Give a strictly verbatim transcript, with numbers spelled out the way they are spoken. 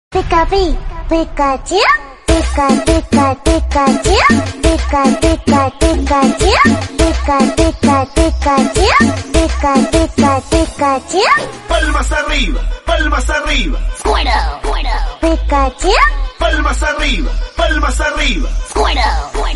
Pica pi, Pikachu, pica pica Pikachu, pica pica Pikachu, pica pica Pikachu, pica pica Pikachu. Palmas arriba, palmas arriba. Squirtle, Squirtle. Pikachu. Palmas arriba, palmas arriba. Squirtle, Squirtle.